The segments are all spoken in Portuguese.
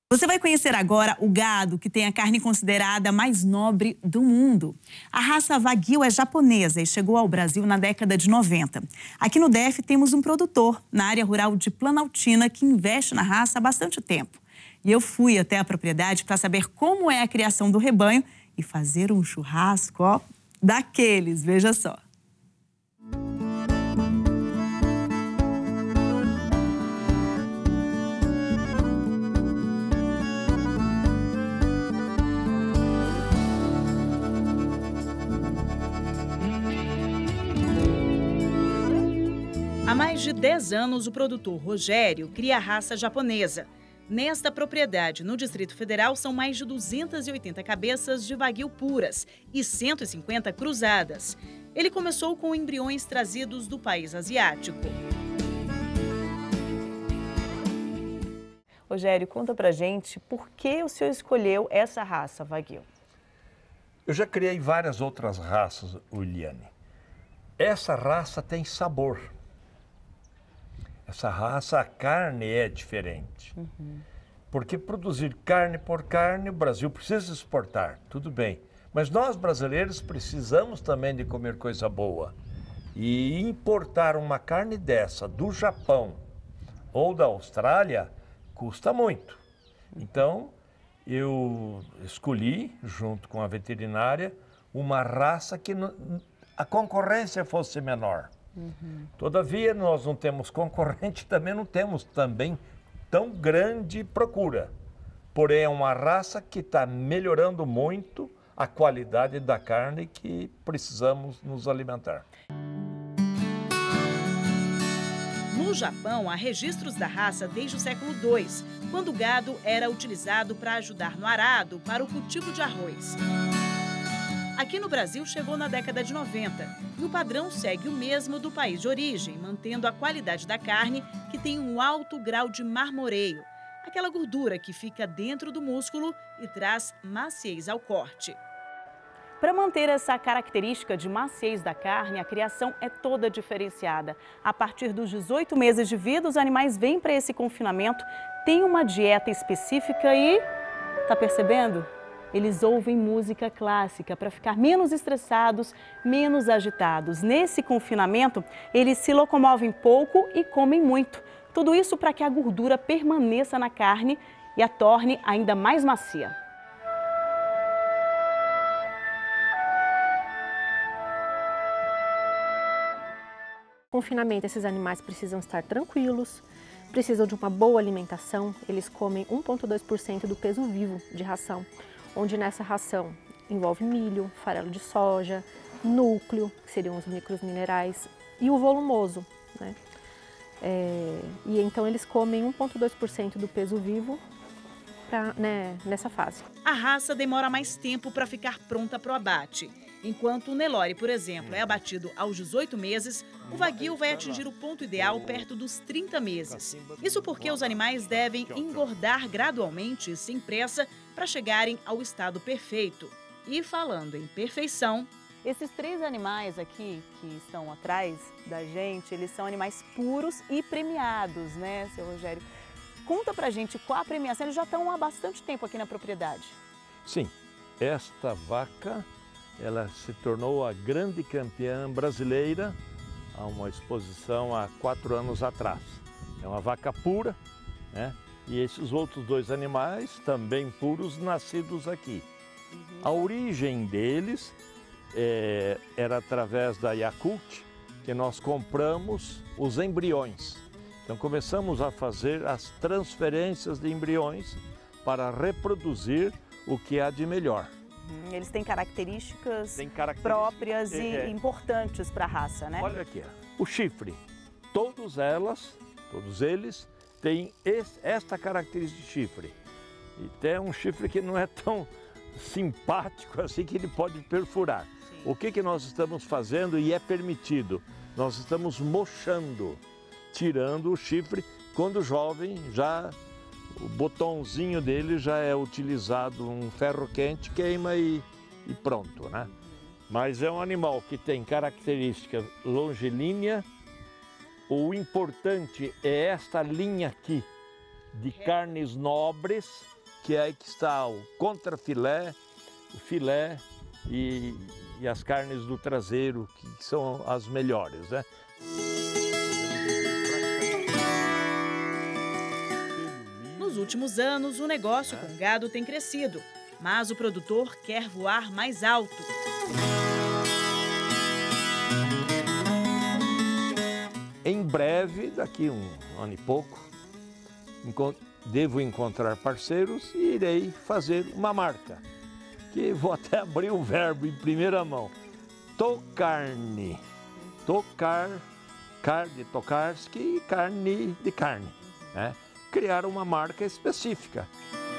Você vai conhecer agora o gado que tem a carne considerada mais nobre do mundo. A raça Wagyu é japonesa e chegou ao Brasil na década de 90. Aqui no DF temos um produtor na área rural de Planaltina que investe na raça há bastante tempo. E eu fui até a propriedade para saber como é a criação do rebanho e fazer um churrasco, ó, daqueles, veja só. Há mais de 10 anos, o produtor Rogério cria a raça japonesa. Nesta propriedade, no Distrito Federal, são mais de 280 cabeças de Wagyu puras e 150 cruzadas. Ele começou com embriões trazidos do país asiático. Rogério, conta pra gente por que o senhor escolheu essa raça Wagyu. Eu já criei várias outras raças, Uliane. Essa raça tem sabor. Essa raça, a carne é diferente. Porque produzir carne por carne, o Brasil precisa exportar, tudo bem. Mas nós, brasileiros, precisamos também de comer coisa boa. E importar uma carne dessa do Japão ou da Austrália custa muito. Então, eu escolhi, junto com a veterinária, uma raça que a concorrência fosse menor. Todavia, nós não temos concorrente, também não temos tão grande procura. Porém, é uma raça que está melhorando muito a qualidade da carne que precisamos nos alimentar. No Japão, há registros da raça desde o século II, quando o gado era utilizado para ajudar no arado para o cultivo de arroz. Aqui no Brasil chegou na década de 90 e o padrão segue o mesmo do país de origem, mantendo a qualidade da carne que tem um alto grau de marmoreio, aquela gordura que fica dentro do músculo e traz maciez ao corte. Para manter essa característica de maciez da carne, a criação é toda diferenciada. A partir dos 18 meses de vida, os animais vêm para esse confinamento, têm uma dieta específica e... tá percebendo? Eles ouvem música clássica para ficar menos estressados, menos agitados. Nesse confinamento, eles se locomovem pouco e comem muito. Tudo isso para que a gordura permaneça na carne e a torne ainda mais macia. Confinamento, esses animais precisam estar tranquilos, precisam de uma boa alimentação. Eles comem 1,2% do peso vivo de ração, onde nessa ração envolve milho, farelo de soja, núcleo, que seriam os microminerais, e o volumoso, né? E então eles comem 1,2% do peso vivo nessa fase. A raça demora mais tempo para ficar pronta para o abate. Enquanto o Nelore, por exemplo, é abatido aos 18 meses, o Wagyu vai atingir o ponto ideal perto dos 30 meses. Isso porque os animais devem engordar gradualmente e sem pressa para chegarem ao estado perfeito. E falando em perfeição... Esses 3 animais aqui que estão atrás da gente, eles são animais puros e premiados, né, seu Rogério? Conta pra gente qual a premiação, eles já estão há bastante tempo aqui na propriedade. Sim, esta vaca... ela se tornou a grande campeã brasileira a uma exposição há 4 anos atrás. É uma vaca pura, né? E esses outros 2 animais, também puros, nascidos aqui. A origem deles era através da Yakult, que nós compramos os embriões. Então começamos a fazer as transferências de embriões para reproduzir o que há de melhor. Eles têm características próprias e importantes para a raça, né? Olha aqui, o chifre. Todos eles têm esta característica de chifre. E tem um chifre que não é tão simpático assim que ele pode perfurar. Sim. O que nós estamos fazendo e é permitido? Nós estamos mochando, tirando o chifre. Quando jovem, já o botãozinho dele já é utilizado, um ferro quente, queima e pronto, né? Mas é um animal que tem característica longilínea. O importante é esta linha aqui de carnes nobres que é aí que está o contrafilé, o filé e as carnes do traseiro, que são as melhores, né? Nos últimos anos, o negócio com gado tem crescido, mas o produtor quer voar mais alto. Em breve, daqui um ano e pouco, devo encontrar parceiros e irei fazer uma marca, que vou até abrir o verbo em primeira mão. Tocarne. Tocar, carne, tokarski e carne de carne, né? Criar uma marca específica.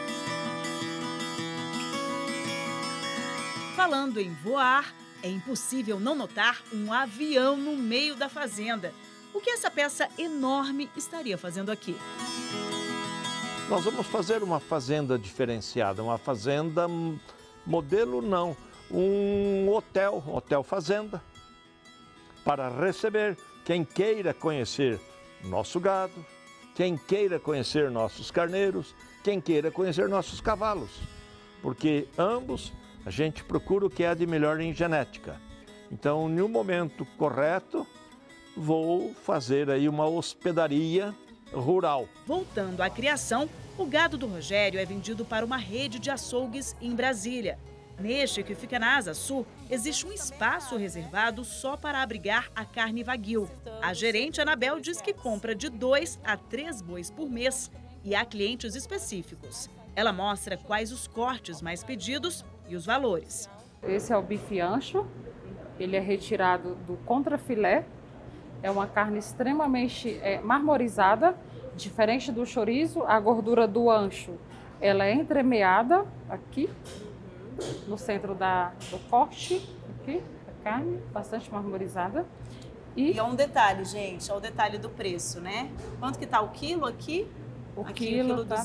Falando em voar, é impossível não notar um avião no meio da fazenda. O que essa peça enorme estaria fazendo aqui? Nós vamos fazer uma fazenda diferenciada, uma fazenda modelo não, um hotel fazenda, para receber quem queira conhecer nosso gado, quem queira conhecer nossos carneiros, quem queira conhecer nossos cavalos, porque ambos a gente procura o que é de melhor em genética. Então, no momento correto, vou fazer aí uma hospedaria rural. Voltando à criação, o gado do Rogério é vendido para uma rede de açougues em Brasília. Neste, que fica na Asa Sul, existe um espaço reservado só para abrigar a carne Wagyu. A gerente Anabel diz que compra de 2 a 3 bois por mês e há clientes específicos. Ela mostra quais os cortes mais pedidos e os valores. Esse é o bife ancho, ele é retirado do contrafilé. É uma carne extremamente marmorizada, diferente do chorizo. A gordura do ancho, ela é entremeada aqui, no centro do corte, aqui, a carne, bastante marmorizada. E é um detalhe, gente, é o detalhe do preço, né? Quanto que tá o quilo aqui? Aqui o quilo tá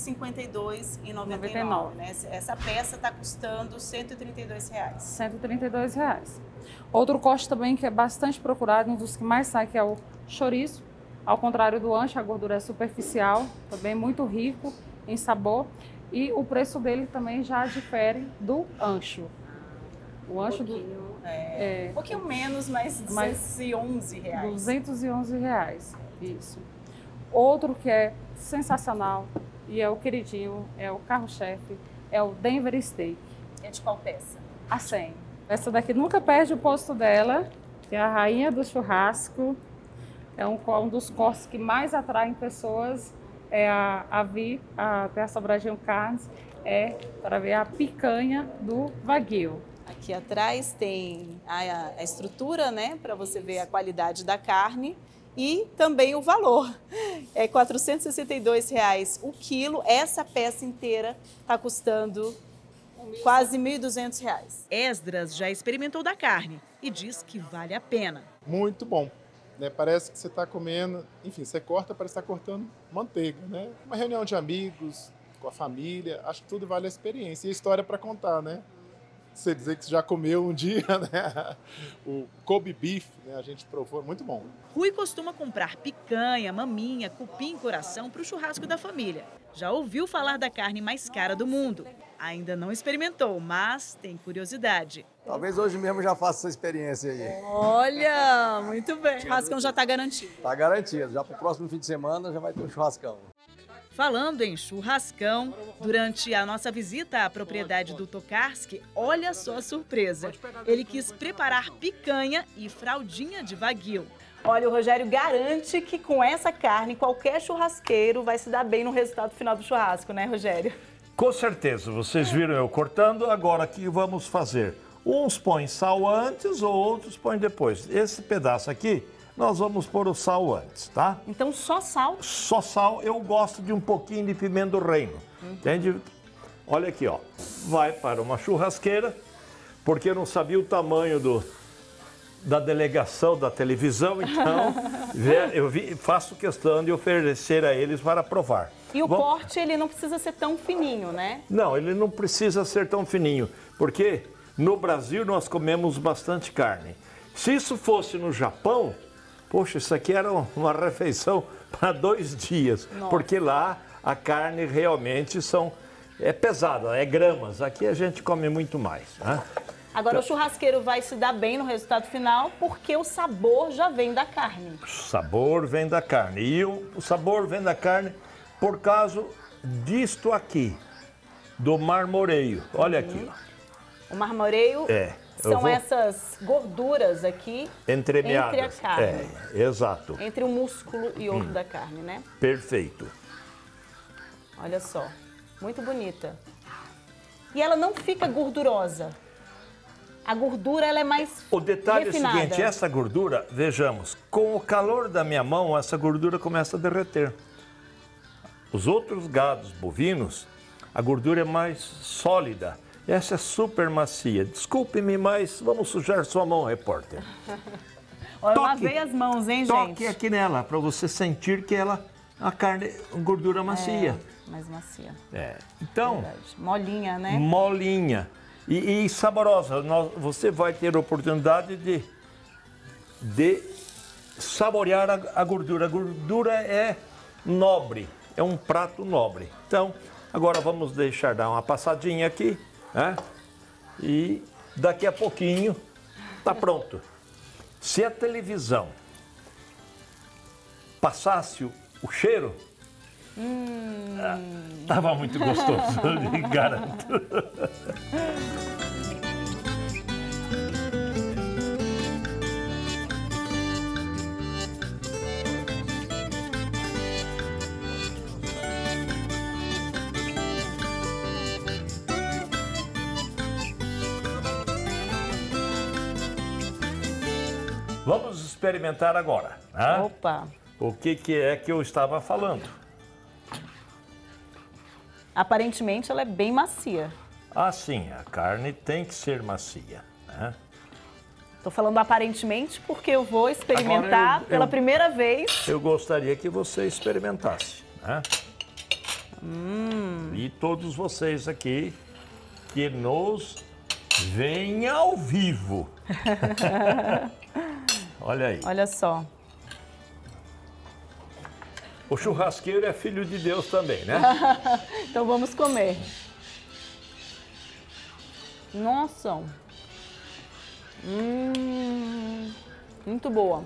252,99, né? Essa peça está custando R$ 132. R$ 132. Outro corte também que é bastante procurado, um dos que mais sai, que é o chouriço. Ao contrário do ancho, a gordura é superficial, também muito rico em sabor. E o preço dele também já difere do ancho. O ancho um pouquinho menos, mas R$211. R$211, isso. Outro que é sensacional e é o queridinho, é o carro-chefe, é o Denver Steak. É de qual peça? A 100. Essa daqui nunca perde o posto dela, que é a rainha do churrasco. É um dos cortes que mais atraem pessoas a vir até a Sobradinho Carnes, para ver a picanha do Wagyu. Aqui atrás tem a estrutura, né, para você ver a qualidade da carne. E também o valor, é R$ 462 o quilo. Essa peça inteira está custando quase R$ 1.200. Esdras já experimentou da carne e diz que vale a pena. Muito bom, né? Parece que você está comendo, enfim, você corta, parece estar cortando manteiga, né? Uma reunião de amigos, com a família, acho que tudo vale a experiência e a história para contar, né? Você dizer que você já comeu um dia, né? O Kobe Beef, né? A gente provou, muito bom. Rui costuma comprar picanha, maminha, cupim, coração para o churrasco da família. Já ouviu falar da carne mais cara do mundo. Ainda não experimentou, mas tem curiosidade. Talvez hoje mesmo já faça essa experiência aí. Olha, muito bem. O churrascão já está garantido. Está garantido. Já para o próximo fim de semana já vai ter um churrascão. Falando em churrascão, durante a nossa visita à propriedade do Tokarski, olha só a surpresa. Ele quis preparar picanha e fraldinha de Wagyu. Olha, o Rogério garante que com essa carne, qualquer churrasqueiro vai se dar bem no resultado final do churrasco, né, Rogério? Com certeza, vocês viram eu cortando, agora o que vamos fazer? Uns põem sal antes, outros põem depois. Esse pedaço aqui, nós vamos pôr o sal antes, tá? Então só sal? Só sal, eu gosto de um pouquinho de pimenta do reino, entende? Olha aqui, ó, vai para uma churrasqueira, porque eu não sabia o tamanho da delegação da televisão, então faço questão de oferecer a eles para provar. E o corte, ele não precisa ser tão fininho, né? Não, ele não precisa ser tão fininho, porque no Brasil nós comemos bastante carne. Se isso fosse no Japão, poxa, isso aqui era uma refeição para 2 dias, porque lá a carne realmente são é pesada, é gramas. Aqui a gente come muito mais, né? Agora o churrasqueiro vai se dar bem no resultado final porque o sabor já vem da carne. O sabor vem da carne. E o sabor vem da carne por causa disto aqui, do marmoreio. Olha aqui. O marmoreio são essas gorduras aqui entremeadas. entre a carne. Exato. Entre o músculo e outro da carne, né? Perfeito. Olha só, muito bonita. E ela não fica gordurosa. A gordura ela é mais O detalhe refinada. é o seguinte, essa gordura, vejamos, com o calor da minha mão, essa gordura começa a derreter. Os outros gados bovinos, a gordura é mais sólida. Essa é super macia. Desculpe-me, mas vamos sujar sua mão, repórter. Olha, eu lavei as mãos, hein, gente? Toque aqui nela, para você sentir que a carne é gordura macia. Mais macia. Então, Verdade. Molinha, né? molinha e saborosa. Você vai ter a oportunidade de saborear a gordura. A gordura é nobre, é um prato nobre. Então, agora vamos deixar dar uma passadinha aqui, né? E daqui a pouquinho tá pronto. Se a televisão passasse o cheiro, tava muito gostoso, eu lhe garanto. Vamos experimentar agora, né? Opa! O que é que eu estava falando? Aparentemente ela é bem macia. Ah, sim, a carne tem que ser macia, né? Tô falando aparentemente porque eu vou experimentar Agora pela primeira vez. Eu gostaria que você experimentasse, né? E todos vocês aqui que nos veem ao vivo. Olha aí. Olha só. O churrasqueiro é filho de Deus também, né? Então vamos comer. Nossa. Muito boa.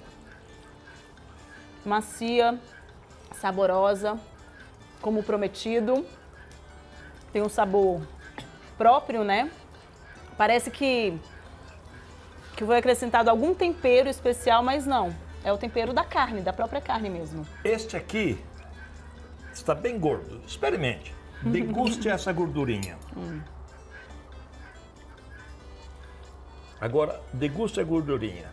Macia, saborosa, como prometido. Tem um sabor próprio, né? Parece que foi acrescentado algum tempero especial, mas não. É o tempero da carne, da própria carne mesmo. Este aqui está bem gordo. Experimente. Deguste essa gordurinha. Agora, deguste a gordurinha.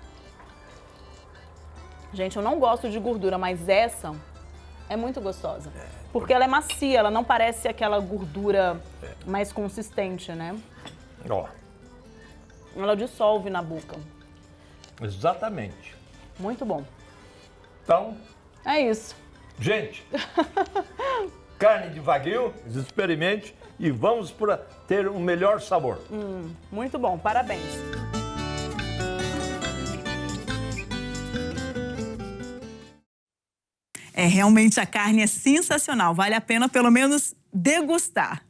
Gente, eu não gosto de gordura, mas essa é muito gostosa. Porque ela é macia, ela não parece aquela gordura mais consistente, né? Ó, Ela dissolve na boca. exatamente. Muito bom. Então, É isso. gente, carne de wagyu, experimente e vamos para ter um melhor sabor. Muito bom, parabéns. Realmente a carne é sensacional, vale a pena pelo menos degustar.